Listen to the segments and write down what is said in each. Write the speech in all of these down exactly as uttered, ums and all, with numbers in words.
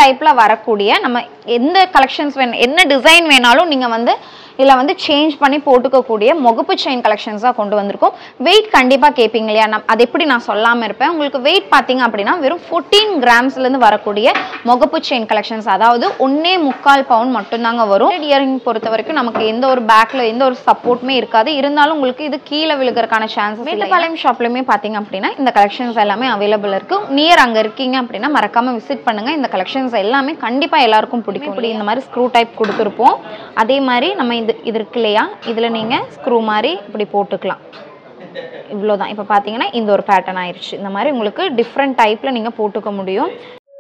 டைப்ல வரக்கூடிய நம்ம எந்த கலெக்ஷன்ஸ் வேணும் என்ன டிசைன் வேணாலும் நீங்க வந்து இல்ல வந்து சேஞ்ச் பண்ணி போட்டுக்கக்கூடிய முகப்பு செயின் கலெக்ஷன்ஸா கொண்டு வந்திருக்கோம். வெயிட் கண்டிப்பா கேட்பீங்க இல்லையா, அது எப்படி நான் சொல்லாம இருப்பேன். உங்களுக்கு வெயிட் பார்த்தீங்க அப்படின்னா வெறும் பதினான்கு கிராம்ஸ்ல இருந்து வரக்கூடிய முகப்பு செயின் கலெக்ஷன்ஸ், அதாவது ஒன்னே முக்கால் பவுன் மட்டும்தாங்க வரும். இயரிங் பொறுத்த வரைக்கும் நமக்கு எந்த ஒரு பேக்ல எந்த ஒரு சப்போர்ட்டுமே இருக்காது. இருந்தாலும் உங்களுக்கு இது கீழே விழுகிறதுக்கான சான்சஸ். மேட்டுப்பாளையம் ஷாப்லயுமே பார்த்தீங்க அப்படின்னா இந்த கலெக்ஷன்ஸ் எல்லாமே அவைலபிள் இருக்கு. நியர் அங்க இருக்கீங்க அப்படின்னா மறக்காம விசிட் பண்ணுங்க. இந்த கலெக்ஷன்ஸ் எல்லாமே கண்டிப்பா எல்லாருக்கும் பிடிக்கும். இப்படி இந்த மாதிரி ஸ்க்ரூ டைப் கொடுத்துருப்போம். அதே மாதிரி நம்ம இது இது இருக்கு இல்லையா, இதுல நீங்க ஸ்க்ரூ மாதிரி இப்படி போட்டுக்கலாம். இவ்வளவுதான். இப்ப பாத்தீங்கன்னா இந்த ஒரு பேட்டர்ன் ஆயிருச்சு. இந்த மாதிரி உங்களுக்கு டிஃப்ரெண்ட் டைப்ல நீங்க போட்டுக்க முடியும்.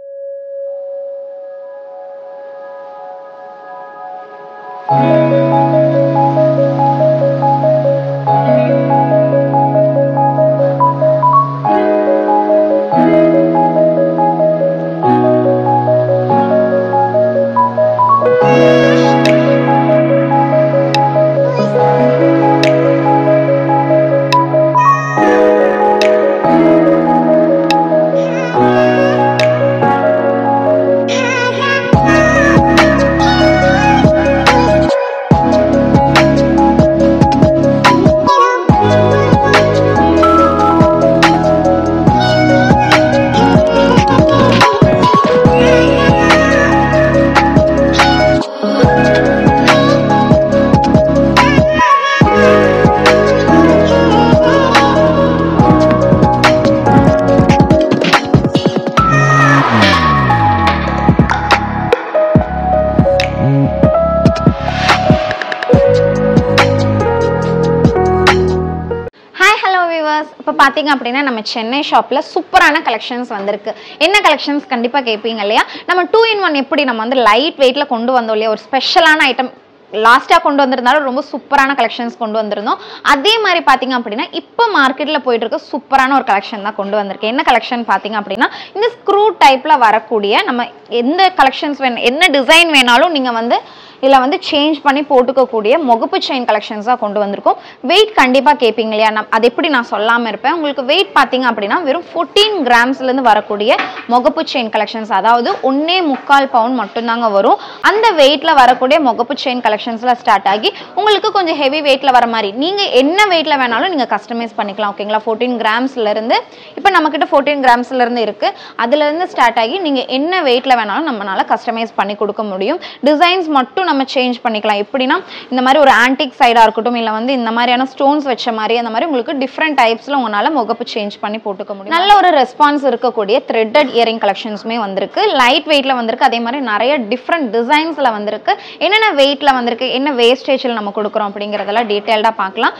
இப்போ பார்த்தீங்க அப்படின்னா நம்ம சென்னை ஷாப்பில் சூப்பரான கலெக்ஷன்ஸ் வந்திருக்கு. என்ன கலெக்ஷன்ஸ் கண்டிப்பாக கேட்பீங்க இல்லையா, நம்ம டூ இன் ஒன் எப்படி நம்ம வந்து லைட் வெயிட்டில் கொண்டு வந்தோம் இல்லையா, ஒரு ஸ்பெஷலான ஐட்டம் லாஸ்ட்டாக கொண்டு வந்திருந்தாலும் ரொம்ப சூப்பரான கலெக்ஷன்ஸ் கொண்டு வந்திருந்தோம். அதே மாதிரி பார்த்தீங்க அப்படின்னா இப்போ மார்க்கெட்டில் போயிட்டு இருக்க சூப்பரான ஒரு கலெக்ஷன் தான் கொண்டு வந்திருக்கேன். என்ன கலெக்ஷன் பார்த்தீங்க அப்படின்னா இந்த ஸ்க்ரூ டைப்பில் வரக்கூடிய நம்ம எந்த கலெக்ஷன்ஸ் வேணும் என்ன டிசைன் வேணாலும் நீங்கள் வந்து இதில் வந்து சேஞ்ச் பண்ணி போட்டுக்கக்கூடிய முகப்பு செயின் கலெக்ஷன்ஸாக கொண்டு வந்திருக்கோம். வெயிட் கண்டிப்பாக கேட்பீங்க இல்லையா, அது எப்படி நான் சொல்லாமல் இருப்பேன். உங்களுக்கு வெயிட் பார்த்தீங்க அப்படின்னா வெறும் பதினான்கு கிராம்ஸ்லேருந்து வரக்கூடிய முகப்பு செயின் கலெக்ஷன்ஸ், அதாவது ஒன்னே முக்கால் பவுன் மட்டும்தாங்க வரும். அந்த வெயிட்டில் வரக்கூடிய முகப்பு செயின் கலெக்ஷன்ஸில் ஸ்டார்ட் ஆகி உங்களுக்கு கொஞ்சம் ஹெவி வெயிட்டில் வர மாதிரி நீங்கள் என்ன வெயிட்டில் வேணாலும் நீங்கள் கஸ்டமைஸ் பண்ணிக்கலாம். ஓகேங்களா, ஃபோர்டீன் கிராம்ஸ்லேருந்து இப்போ நம்மக்கிட்ட ஃபோர்டீன் கிராம்ஸ்லேருந்து இருக்குது. அதுலேருந்து ஸ்டார்ட் ஆகி நீங்கள் என்ன வெயிட்டில் வேணாலும் நம்மளால் கஸ்டமைஸ் பண்ணி கொடுக்க முடியும். டிசைன்ஸ் மட்டும் நம்ம சேஞ்ச் பண்ணிக்கலாம். எப்படின்னா இந்த மாதிரி ஒரு ஆன்டிக் சைடா இருக்கட்டும், இல்ல வந்து இந்த மாதிரியான ஸ்டோன்ஸ் வச்ச மாதிரி அந்த மாதிரி உங்களுக்கு டிஃப்ரெண்ட் டைப்ஸ்ல உங்களால முகப்பு சேஞ்ச் பண்ணி போட்டுக்க முடியும். நல்ல ஒரு ரெஸ்பான்ஸ் இருக்கக்கூடிய த்ரெட்டட் இயரிங் கலெக்ஷன்ஸுமே வந்திருக்கு. லைட் வெயிட்ல வந்திருக்கு. அதே மாதிரி நிறைய டிஃப்ரெண்ட் டிசைன்ஸ்ல வந்திருக்கு. என்னென்ன வெயிட்ல வந்திருக்கு, என்ன வேஸ்டேஜ்ல நம்ம கொடுக்குறோம் அப்படிங்கறதெல்லாம் டீடைல்டா பார்க்கலாம்.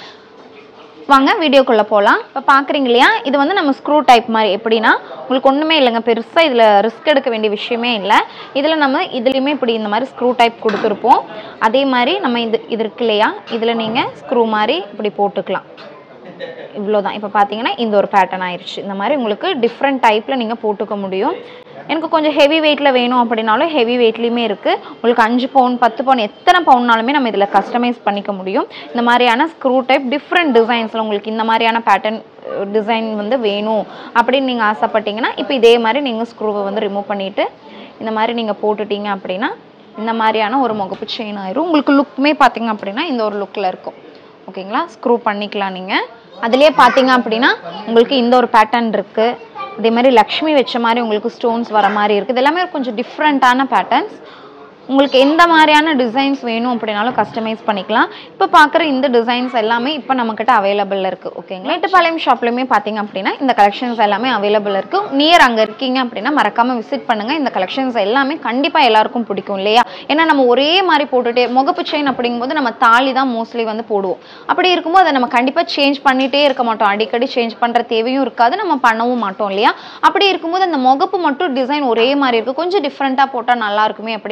வாங்க வீடியோக்குள்ளே போகலாம். இப்போ பார்க்குறீங்க இல்லையா, இது வந்து நம்ம ஸ்க்ரூ டைப் மாதிரி. எப்படின்னா உங்களுக்கு ஒன்றுமே இல்லைங்க, பெருசாக இதில் ரிஸ்க் எடுக்க வேண்டிய விஷயமே இல்லை. இதில் நம்ம இதுலேயுமே இப்படி இந்த மாதிரி ஸ்க்ரூ டைப் கொடுத்துருப்போம். அதே மாதிரி நம்ம இது இது இருக்கு இல்லையா, இதில் நீங்கள் ஸ்க்ரூ மாதிரி இப்படி போட்டுக்கலாம். இவ்வளோதான். இப்போ பார்த்தீங்கன்னா இந்த ஒரு பேட்டர்ன் ஆயிடுச்சு. இந்த மாதிரி உங்களுக்கு டிஃப்ரெண்ட் டைப்பில் நீங்கள் போட்டுக்க முடியும். எனக்கு கொஞ்சம் ஹெவி வெயிட்டில் வேணும் அப்படின்னாலும் ஹெவி வெயிட்லேயுமே இருக்குது. உங்களுக்கு அஞ்சு பவுன் பத்து பவுன் எத்தனை பவுன்னாலுமே நம்ம இதில் கஸ்டமைஸ் பண்ணிக்க முடியும். இந்த மாதிரியான ஸ்க்ரூ டைப் டிஃப்ரெண்ட் டிசைன்ஸில் உங்களுக்கு இந்த மாதிரியான பேட்டர்ன் டிசைன் வந்து வேணும் அப்படின்னு நீங்கள் ஆசைப்பட்டீங்கன்னா இப்போ இதே மாதிரி நீங்கள் ஸ்க்ரூவை வந்து ரிமூவ் பண்ணிவிட்டு இந்த மாதிரி நீங்கள் போட்டுட்டீங்க அப்படின்னா இந்த மாதிரியான ஒரு முகப்பு செயின் ஆயிரும். உங்களுக்கு லுக்குமே பார்த்தீங்க அப்படின்னா இந்த ஒரு லுக்கில் இருக்கும். ஓகேங்களா, ஸ்க்ரூ பண்ணிக்கலாம். நீங்கள் அதுலேயே பார்த்தீங்க அப்படின்னா உங்களுக்கு இந்த ஒரு பேட்டர்ன் இருக்குது. அதே மாதிரி லக்ஷ்மி வச்ச மாதிரி உங்களுக்கு ஸ்டோன்ஸ் வர மாதிரி இருக்குது. இது எல்லாமே கொஞ்சம் டிஃப்ரெண்ட்டான பேட்டர்ன்ஸ். உங்களுக்கு எந்த மாதிரியான டிசைன்ஸ் வேணும் அப்படினாலும் கஸ்டமைஸ் பண்ணிக்கலாம். இப்போ பார்க்குற இந்த டிசைன்ஸ் எல்லாமே இப்போ நம்மக்கிட்ட அவைலபிளில் இருக்குது. ஓகேங்களா, மேட்டுப்பாளையம் ஷாப்லையுமே பார்த்தீங்க அப்படின்னா இந்த கலெக்ஷன்ஸ் எல்லாமே அவைலபிள் இருக்குது. நியர் அங்கே இருக்கீங்க அப்படின்னா மறக்காமல் விசிட் பண்ணுங்கள். இந்த கலெக்ஷன்ஸ் எல்லாமே கண்டிப்பாக எல்லாருக்கும் பிடிக்கும் இல்லையா. ஏன்னா நம்ம ஒரே மாதிரி போட்டுகிட்டே முகப்பு செயின் அப்படிங்கும்போது நம்ம தாலி தான் மோஸ்ட்லி வந்து போடுவோம். அப்படி இருக்கும்போது அதை நம்ம கண்டிப்பாக சேஞ்ச் பண்ணிகிட்டே இருக்க மாட்டோம். அடிக்கடி சேஞ்ச் பண்ணுற தேவையும் இருக்காது, நம்ம பண்ணவும் மாட்டோம் இல்லையா. அப்படி இருக்கும்போது அந்த முகப்பு மட்டும் டிசைன் ஒரே மாதிரி இருக்குது, கொஞ்சம் டிஃப்ரெண்ட்டாக போட்டால் நல்லா இருக்குமே அப்படின்னு நினைக்கிற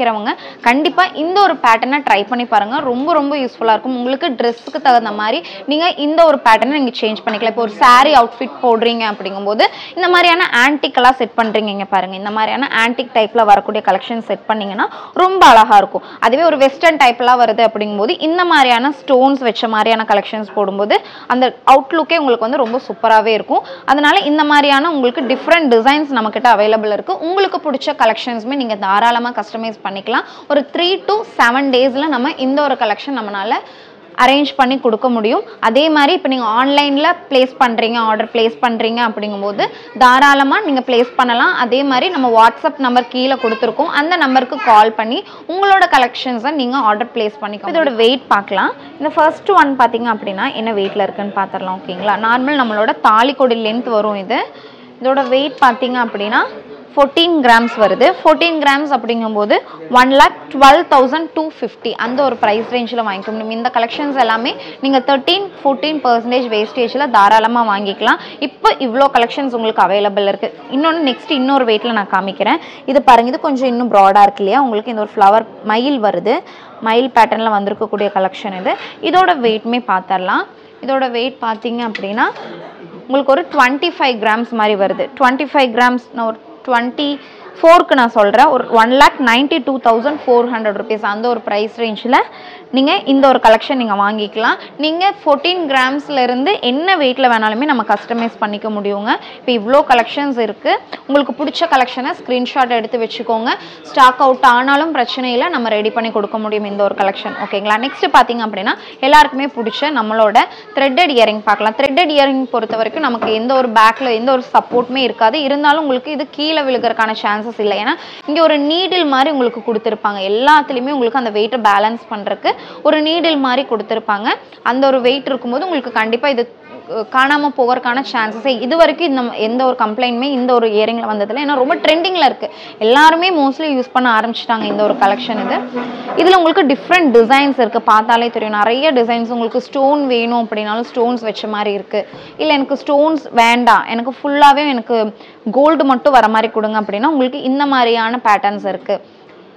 நினைக்கிறவங்க கண்டிப்பா இந்த ஒரு பேட்டர்னை ட்ரை பண்ணி பாருங்க. ரொம்ப ரொம்ப யூஸ்ஃபுல்லா இருக்கும். உங்களுக்கு ட்ரெஸ்ஸுக்கு தகுந்த மாதிரி நீங்க இந்த ஒரு பேட்டர்னை நீங்க சேஞ்ச் பண்ணிக்கலாம். இப்போ ஒரு saree அவுட்ஃபிட் போடுறீங்க அப்படிங்கும்போது இந்த மாதிரியான ஆன்டிக்கெல்லாம் செட் பண்றீங்க, இங்க பாருங்க. இந்த மாதிரியான ஆன்டிக் டைப்ல வரக்கூடிய கலெக்ஷன் செட் பண்ணீங்கன்னா ரொம்ப அழகா இருக்கும். அதுவே ஒரு வெஸ்டர்ன் டைப்லாம் வருது அப்படிங்கும்போது இந்த மாதிரியான ஸ்டோன்ஸ் வச்ச மாதிரியான கலெக்ஷன்ஸ் போடும்போது அந்த அவுட்லுக்கே உங்களுக்கு வந்து ரொம்ப சூப்பராகவே இருக்கும். அதனால இந்த மாதிரியான உங்களுக்கு டிஃப்ரெண்ட் டிசைன்ஸ் நம்மக்கிட்ட அவைலபிள் இருக்கு. உங்களுக்கு பிடிச்ச கலெக்ஷன்ஸுமே நீங்க தாராளமாக கஸ்டமைஸ் பண்ணிக்கலாம். ஒரு த்ரீ டு செவன் டேஸ்ல நம்ம இந்த ஒரு கலெக்ஷன் நம்மளால அரேஞ்ச் பண்ணி கொடுக்க முடியும். அதே மாதிரி இப்போ நீங்கள் ஆன்லைனில் ப்ளேஸ் பண்ணுறீங்க, ஆர்டர் ப்ளேஸ் பண்ணுறீங்க அப்படிங்கும்போது தாராளமாக நீங்கள் ப்ளேஸ் பண்ணலாம். அதே மாதிரி நம்ம வாட்ஸ்அப் நம்பர் கீழே கொடுத்துருக்கோம், அந்த நம்பருக்கு கால் பண்ணி உங்களோட கலெக்ஷன்ஸை நீங்கள் ஆர்டர் ப்ளேஸ் பண்ணிக்கலாம். இதோட வெயிட் பார்க்கலாம். இந்த ஃபர்ஸ்ட் ஒன் பார்த்தீங்க அப்படின்னா என்ன வெயிட்டில் இருக்குன்னு பார்த்துடலாம். ஓகேங்களா, நார்மல் நம்மளோட தாலிக்கொடி லென்த் வரும். இது இதோட வெயிட் பார்த்தீங்க அப்படின்னா ஃபோர்டீன் கிராம்ஸ் வருது. ஃபோர்டீன் கிராம்ஸ் அப்படிங்கும்போது one lakh twelve thousand two fifty அந்த ஒரு ப்ரைஸ் ரேஞ்சில் வாங்கிக்க முடியும். இந்த கலெக்ஷன்ஸ் எல்லாமே நீங்கள் தேர்ட்டீன் ஃபோர்டீன் பர்சன்டேஜ் வேஸ்டேஜில் தாராளமாக வாங்கிக்கலாம். இப்போ இவ்வளோ கலெக்ஷன்ஸ் உங்களுக்கு அவைலபிள் இருக்குது. இன்னொன்று நெக்ஸ்ட் இன்னொரு வெயிட்டில் நான் காமிக்கிறேன். இது பாருங்கள், இது கொஞ்சம் இன்னும் ப்ராடாக இருக்கு இல்லையா, உங்களுக்கு இந்த ஒரு ஃப்ளவர் மயில் வருது, மயில் பேட்டர்னில் வந்திருக்கக்கூடிய கலெக்ஷன் இது. இதோட வெயிட்மே பார்த்துடலாம். இதோட வெயிட் பார்த்தீங்க அப்படின்னா உங்களுக்கு ஒரு டுவெண்ட்டி ஃபைவ் கிராம்ஸ் மாதிரி வருது. டுவெண்ட்டி ஃபைவ் கிராம்ஸ் நான் ஒரு டுவெண்ட்டி ஃபோருக்கு நான் சொல்கிறேன். ஒரு one lakh ninety two thousand four hundred rupees அந்த ஒரு ப்ரைஸ் ரேஞ்சில் நீங்கள் இந்த ஒரு கலெக்ஷன் நீங்கள் வாங்கிக்கலாம். நீங்கள் ஃபோர்டீன் கிராம்ஸ்லேருந்து என்ன வெயிட்டில் வேணாலுமே நம்ம கஸ்டமைஸ் பண்ணிக்க முடியுங்க. இப்போ இவ்வளோ கலெக்ஷன்ஸ் இருக்குது. உங்களுக்கு பிடிச்ச கலெக்ஷனை ஸ்க்ரீன்ஷாட் எடுத்து வச்சுக்கோங்க. ஸ்டாக் அவுட் ஆனாலும் பிரச்சனை இல்லை, நம்ம ரெடி பண்ணி கொடுக்க முடியும் இந்த ஒரு கலெக்ஷன். ஓகேங்களா, நெக்ஸ்ட் பார்த்தீங்க அப்படின்னா எல்லாருக்குமே பிடிச்ச நம்மளோட த்ரெட்டட் இயரிங் பார்க்கலாம். த்ரெட்டட் இயரிங் பொறுத்த வரைக்கும் நமக்கு எந்த ஒரு பேக்கில் எந்த ஒரு சப்போர்ட்டுமே இருக்காது. இருந்தாலும் உங்களுக்கு இது கீழே விழுகிறதுக்கான சான்சஸ் இல்லை. ஏன்னா இங்கே ஒரு நீடில் மாதிரி உங்களுக்கு கொடுத்துருப்பாங்க. எல்லாத்துலேயுமே உங்களுக்கு அந்த வெயிட்டை பேலன்ஸ் பண்ணுறதுக்கு ஒரு நீடில் மாதிரி கொடுத்துருப்பாங்க. அந்த ஒரு வெயிட் இருக்கும்போது உங்களுக்கு கண்டிப்பாக இது காணாமல் போகிறதுக்கான சான்சஸே இது வரைக்கும் இந்த எந்த ஒரு கம்ப்ளைண்ட்டுமே இந்த ஒரு இயரிங்கில் வந்ததில்லை. ஏன்னா ரொம்ப ட்ரெண்டிங்கில் இருக்குது, எல்லாருமே மோஸ்ட்லி யூஸ் பண்ண ஆரம்பிச்சிட்டாங்க இந்த ஒரு கலெக்ஷன். இது இதில் உங்களுக்கு டிஃப்ரெண்ட் டிசைன்ஸ் இருக்குது, பார்த்தாலே தெரியும். நிறைய டிசைன்ஸ் உங்களுக்கு ஸ்டோன் வேணும் அப்படின்னாலும் ஸ்டோன்ஸ் வச்ச மாதிரி இருக்குது. இல்லை எனக்கு ஸ்டோன்ஸ் வேண்டாம், எனக்கு ஃபுல்லாகவே எனக்கு கோல்டு மட்டும் வர மாதிரி கொடுங்க அப்படின்னா உங்களுக்கு இந்த மாதிரியான பேட்டர்ன்ஸ் இருக்குது.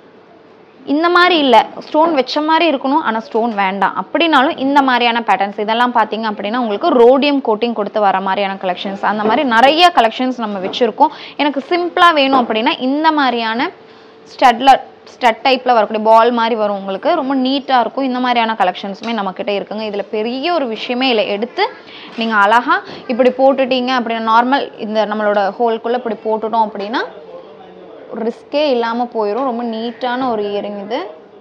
இந்த மாதிரி இல்லை, ஸ்டோன் வச்ச மாதிரி இருக்கணும் ஆனால் ஸ்டோன் வேண்டாம் அப்படின்னாலும் இந்த மாதிரியான பேட்டர்ன்ஸ் இதெல்லாம் பார்த்தீங்க அப்படின்னா உங்களுக்கு ரோடியம் கோட்டிங் கொடுத்து வர மாதிரியான கலெக்ஷன்ஸ். அந்த மாதிரி நிறைய கலெக்ஷன்ஸ் நம்ம வச்சுருக்கோம். எனக்கு சிம்பிளாக வேணும் அப்படின்னா இந்த மாதிரியான ஸ்டட்ல ஸ்டட் டைப்பில் வரக்கூடிய பால் மாதிரி வரும், உங்களுக்கு ரொம்ப நீட்டாக இருக்கும். இந்த மாதிரியான கலெக்ஷன்ஸுமே நம்மக்கிட்ட இருக்குங்க. இதில் பெரிய ஒரு விஷயமே இல்லை, எடுத்து நீங்கள் அழகாக இப்படி போட்டுட்டீங்க அப்படின்னா நார்மல் இந்த நம்மளோட ஹோல்குள்ளே இப்படி போட்டுட்டோம் அப்படின்னா ரிஸ்கே இல்லாமல் போயிடும். ரொம்ப நீட்டான ஒரு இயரிங் இது.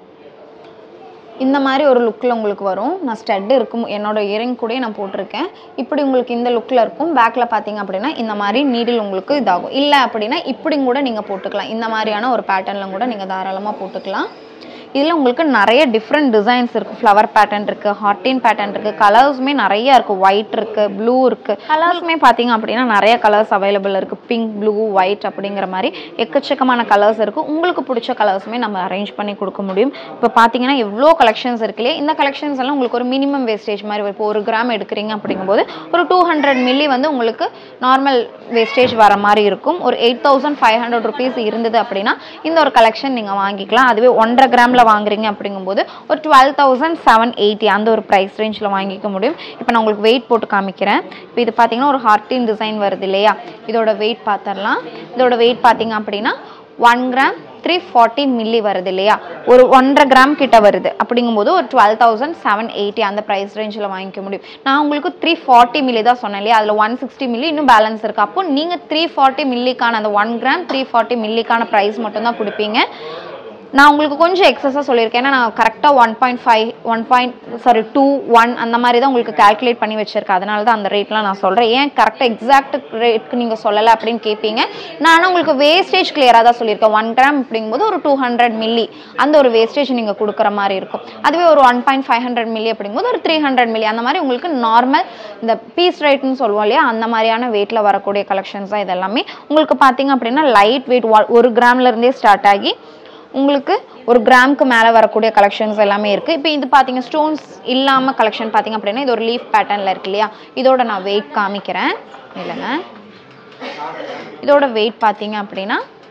இந்த மாதிரி ஒரு லுக்கில் உங்களுக்கு வரும். நான் ஸ்டட் இருக்கும் என்னோட இயரிங் கூட நான் போட்டிருக்கேன். இப்படி உங்களுக்கு இந்த லுக்கில் இருக்கும். பேக்கில் பார்த்தீங்க அப்படின்னா இந்த மாதிரி நீடில் உங்களுக்கு இதாகும். இல்லை அப்படின்னா இப்படி கூட நீங்கள் போட்டுக்கலாம். இந்த மாதிரியான ஒரு பேட்டர்னில் கூட நீங்கள் தாராளமாக போட்டுக்கலாம். இதில் உங்களுக்கு நிறைய டிஃப்ரெண்ட் டிசைன்ஸ் இருக்குது. ஃப்ளவர் பேட்டர்ன் இருக்குது, ஹார்டின் பேட்டர்ன் இருக்குது, கலர்ஸுமே நிறையா இருக்குது. ஒயிட் இருக்குது, ப்ளூ இருக்குது. கலர்ஸுமே பார்த்தீங்க அப்படின்னா நிறைய கலர்ஸ் அவைலபிள் இருக்குது. பிங்க், ப்ளூ, ஒயிட் அப்படிங்கிற மாதிரி எக்கச்சக்கமான கலர்ஸ் இருக்குது. உங்களுக்கு பிடிச்ச கலர்ஸுமே நம்ம அரேஞ்ச் பண்ணி கொடுக்க முடியும். இப்போ பார்த்தீங்கன்னா எவ்வளோ கலெக்ஷன்ஸ் இருக்கு இல்லையா. இந்த கலெக்ஷன்ஸ் எல்லாம் உங்களுக்கு ஒரு மினிமம் வேஸ்டேஜ் மாதிரி இப்போ ஒரு கிராம் எடுக்கிறீங்க அப்படிங்கும்போது ஒரு டூ ஹண்ட்ரட் மில்லி வந்து உங்களுக்கு நார்மல் வேஸ்டேஜ் வர மாதிரி இருக்கும். ஒரு eight thousand five hundred rupees இருந்தது அப்படின்னா இந்த ஒரு கலெக்ஷன் நீங்கள் வாங்கிக்கலாம். அதுவே ஒன்றரை கிராமில் வாங்குறீங்க அப்படிங்கும்போது ஒரு டுவெல் தௌசண்ட் செவன் எயிட்டி அந்த ஒரு ப்ரைஸ் ரேஞ்சில் வாங்கிக்க முடியும். இப்போ நான் உங்களுக்கு வெயிட் போட்டு காமிக்கிறேன். இப்போ இது பார்த்தீங்கன்னா ஒரு ஹார்டின் டிசைன் வருது இல்லையா, இதோட வெயிட் பார்த்துடலாம். இதோட வெயிட் பார்த்தீங்க அப்படின்னா one gram three forty milli வருது இல்லையா, ஒரு ஒன்றரை கிராம் கிட்ட வருது. அப்படிங்கும்போது ஒரு டுவெல் தௌசண்ட் செவன் எயிட்டி அந்த ப்ரைஸ் ரேஞ்சில் வாங்கிக்க முடியும். நான் உங்களுக்கு த்ரீ ஃபார்ட்டி மில்லி தான் சொன்னேன் இல்லையா, அதில் ஒன் சிக்ஸ்டி மில்லி இன்னும் பேலன்ஸ் இருக்குது. அப்போ நீங்கள் த்ரீ ஃபார்ட்டி மில்லிக்கான அந்த ஒன் கிராம் த்ரீ ஃபார்ட்டி மில்லிக்கான ப்ரைஸ் மட்டும்தான் கொடுப்பீங்க. நான் உங்களுக்கு கொஞ்சம் எக்ஸஸாக சொல்லியிருக்கேன். ஏன்னா நான் கரெக்டாக one point five one point sorry two one அந்த மாதிரி தான் உங்களுக்கு கால்குலேட் பண்ணி வச்சுருக்கேன். அதனால தான் அந்த ரேட்லாம் நான் சொல்கிறேன். ஏன் கரெக்டாக எக்ஸாக்ட் ரேட்டுக்கு நீங்கள் சொல்லலை அப்படின்னு கேட்பீங்க. நான் உங்களுக்கு வேஸ்டேஜ் கிளியராக தான் சொல்லியிருக்கேன். ஒன் கிராம் அப்படிங்கும்போது ஒரு டூ ஹண்ட்ரட் மில்லி அந்த ஒரு வேஸ்டேஜ் நீங்கள் கொடுக்குற மாதிரி இருக்கும். அதுவே ஒரு one point five hundred milli அப்படிங்கும்போது ஒரு த்ரீ ஹண்ட்ரட் மில்லி அந்த மாதிரி உங்களுக்கு நார்மல் இந்த பீஸ் ரேட்னு சொல்லுவோம் இல்லையா, அந்த மாதிரியான வெயிட்டில் வரக்கூடிய கலெக்ஷன்ஸ் தான் இதெல்லாமே. உங்களுக்கு பார்த்தீங்க அப்படின்னா லைட் வெயிட் ஒரு கிராம்லேருந்தே ஸ்டார்ட் ஆகி உங்களுக்கு ஒரு கிராமுக்கு மேலே வரக்கூடிய கலெக்ஷன்ஸ் எல்லாமே இருக்குது. இப்போ இது பார்த்தீங்க ஸ்டோன்ஸ் இல்லாமல் கலெக்ஷன் பார்த்தீங்க அப்படின்னா இது ஒரு லீஃப் பேட்டர்னில் இருக்கு இல்லையா, இதோட நான் வெயிட் காமிக்கிறேன். இல்லைங்க, இதோட வெயிட் பார்த்தீங்க அப்படின்னா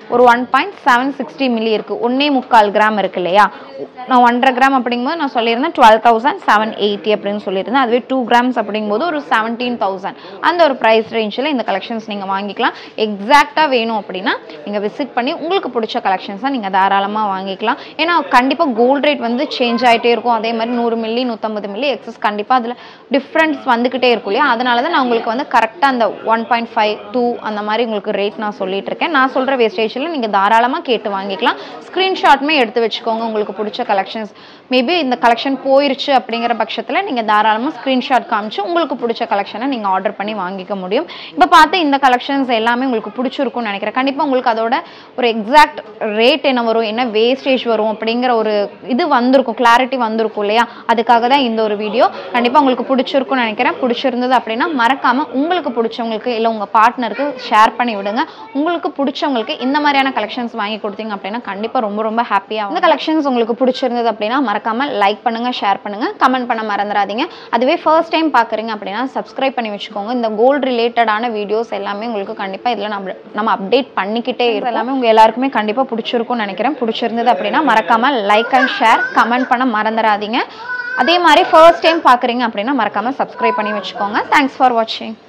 ஒரு one point seven sixty milli இருக்குது, ஒன்றே முக்கால் கிராம் இருக்குது இல்லையா. நான் ஒன்றரை கிராம் அப்படிங்கும்போது நான் சொல்லியிருந்தேன் டுவெல் தௌசண்ட் செவன் எயிட்டி அப்படின்னு சொல்லியிருந்தேன். அதுவே டூ கிராம்ஸ் அப்படிங்கும்போது ஒரு செவன்டீன் தௌசண்ட் அந்த ஒரு ப்ரைஸ் ரேஞ்சில் இந்த கலெக்ஷன்ஸ் நீங்கள் வாங்கிக்கலாம். எக்ஸாக்டாக வேணும் அப்படின்னா நீங்கள் விசிட் பண்ணி உங்களுக்கு பிடிச்ச கலெக்ஷன்ஸாக நீங்கள் தாராளமாக வாங்கிக்கலாம். ஏன்னா கண்டிப்பாக கோல்டு ரேட் வந்து சேஞ்ச் ஆகிட்டே இருக்கும். அதே மாதிரி நூறு மில்லி நூற்றம்பது மில்லி எக்ஸஸ் கண்டிப்பாக அதில் டிஃப்ரென்ஸ் வந்துக்கிட்டே இருக்கும் இல்லையா. அதனால தான் நான் உங்களுக்கு வந்து கரெக்டாக அந்த ஒன் பாயிண்ட் ஃபைவ் டூ அந்த மாதிரி உங்களுக்கு ரேட் நான் சொல்லிட்டு இருக்கேன். நான் சொல்கிற வேஸ்டேஜில் நீங்கள் தாராளமாக கேட்டு வாங்கிக்கலாம். ஸ்க்ரீன்ஷாட்டுமே எடுத்து வச்சுக்கோங்க உங்களுக்கு பிடிச்ச கலெக்ஷன்ஸ். மேபி இந்த கலெக்ஷன் போயிருச்சு அப்படிங்கிற பட்சத்தில் நீங்கள் தாராளமாக ஸ்க்ரீன்ஷாட் காமிச்சு உங்களுக்கு பிடிச்ச கலெக்ஷனை நீங்கள் ஆர்டர் பண்ணி வாங்கிக்க முடியும். இப்போ பார்த்து இந்த கலெக்ஷன்ஸ் எல்லாமே உங்களுக்கு பிடிச்சிருக்கும்னு நினைக்கிறேன். கண்டிப்பாக உங்களுக்கு அதோட ஒரு எக்ஸாக்ட் ரேட் என்ன வரும், என்ன வேஸ்டேஜ் வரும் அப்படிங்கிற ஒரு இது வந்திருக்கும், கிளாரிட்டி வந்திருக்கும் இல்லையா. அதுக்காக தான் இந்த ஒரு வீடியோ. கண்டிப்பாக உங்களுக்கு பிடிச்சிருக்கும்னு நினைக்கிறேன். பிடிச்சிருந்தது அப்படின்னா மறக்காமல் உங்களுக்கு பிடிச்சவங்களுக்கு இல்லை உங்கள் பார்ட்னருக்கு ஷேர் பண்ணி விடுங்க. உங்களுக்கு பிடிச்சவங்களுக்கு இந்த மாதிரியான கலெக்ஷன்ஸ் வாங்கி கொடுத்தீங்க அப்படின்னா கண்டிப்பாக ரொம்ப ரொம்ப ஹாப்பியாக. இந்த கலெக்ஷன்ஸ் உங்களுக்கு பிடிச்சிருந்தது அப்படின்னா மறக்காமல் லைக் பண்ணுங்கள், ஷேர் பண்ணுங்கள், கமெண்ட் பண்ண மறந்துடாதீங்க. அதுவே ஃபர்ஸ்ட் டைம் பார்க்குறீங்க அப்படின்னா சப்ஸ்கிரைப் பண்ணி வச்சுக்கோங்க. இந்த கோல்டு ரிலேட்டடான வீடியோஸ் எல்லாமே உங்களுக்கு கண்டிப்பாக இதில் நம்ம நம்ம அப்டேட் பண்ணிக்கிட்டே இருக்கும். எல்லாமே உங்கள் எல்லாருக்குமே கண்டிப்பாக பிடிச்சிருக்கும்னு நினைக்கிறேன். பிடிச்சிருந்தது அப்படின்னா மறக்காமல் லைக் அண்ட் ஷேர் கமெண்ட் பண்ண மறந்துடாதீங்க. அதே மாதிரி ஃபர்ஸ்ட் டைம் பார்க்குறீங்க அப்படின்னா மறக்காமல் சப்ஸ்கிரைப் பண்ணி வச்சுக்கோங்க. தேங்க்ஸ் ஃபார் வாட்சிங்.